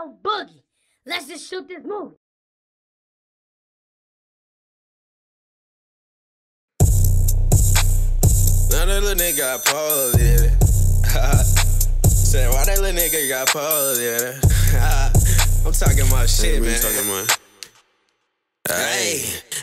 Yo, Boogie, let's just shoot this movie. Now that little nigga got pole, yeah. Said, why that little nigga got pole, yeah. I'm talking my shit, man. Hey,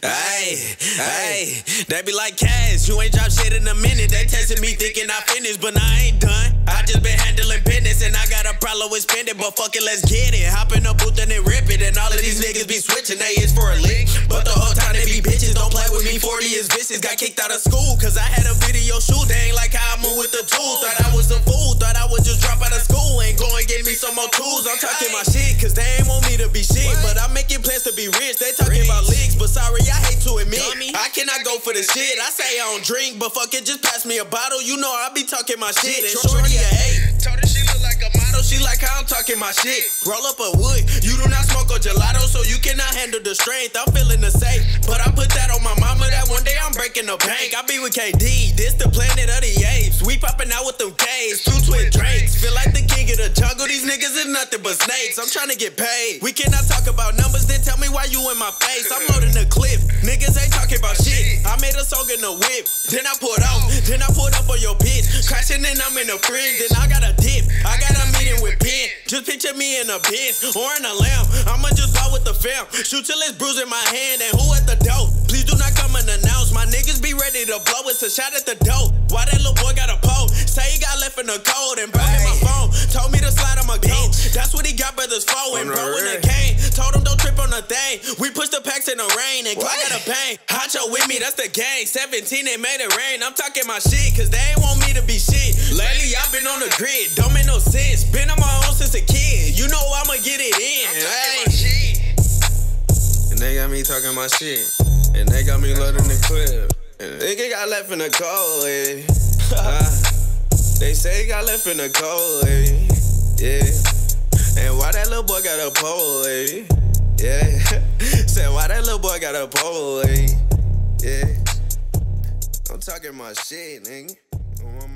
they be like, Cash, you ain't drop shit in a minute. They testing me thinking I finished, but I ain't done. I just been handling business and I got a problem with spending, but fuck it, let's get it. Hop in the booth and then rip it, and all of these niggas be switching. They is for a lick, but the whole time they be bitches. Don't play with me, 40 is vicious. Got kicked out of school, cause I had a video shoot. They ain't like how I move with the tool. Thought I was a fool, thought I would just drop out of school and go and get me some more tools. I'm talking my shit, cause they ain't want me to be shit, but I'm making plans to be rich. They talking about leaks, but sorry, I hate to admit, I cannot go for the shit. I say I don't drink, but fuck it, just pass me a bottle. You know I be talking my shit. And shorty a hate, told her she look like a model. She like how I'm talking my shit. Roll up a wood, you do not smoke a gelato, so you cannot handle the strength. I'm feeling the safe, but I put that on my mama that one day I'm breaking the bank. I be with KD, this the planet of the apes. We popping out with them K's, 2 twin drakes. Feel like the king of the jungle, these niggas is nothing but snakes. I'm trying to get paid. We cannot talk about numbers, then tell me why you in my face. I'm loading the clip, niggas ain't talking about shit. I made a song in the whip, then I pulled out, then I pulled up on your bitch. Crashing and I'm in the fridge, then I got a dip. I got a meeting with Ben. Just picture me in a Benz or in a lamb. I'ma just ball with the fam. Shoot till it's bruising my hand, and who at the door? Please do not come and announce. My niggas be ready to blow. It's a shot at the door. Why that little boy got a pole? Say he got left in the cold and bro hit my phone. Told me to slide on my goat. That's what he got brothers for. And bro when they came, told him don't trip on the thing. We pushed the packs in the rain and Glock got a bang. Hacho with me, that's the gang. 17, they made it rain. I'm talking my shit, cause they ain't want me to be shit. Lately, I've been on the grid. Don't make no sense. Been on my own since a kid. You know I'ma get it in. And they got me talking my shit. And they got me loading the clip. And nigga got left in the cold, they say he got left in the cold, yeah. And why that little boy got a pole, yeah. Said why that little boy got a pole, yeah. I'm talking my shit, nigga.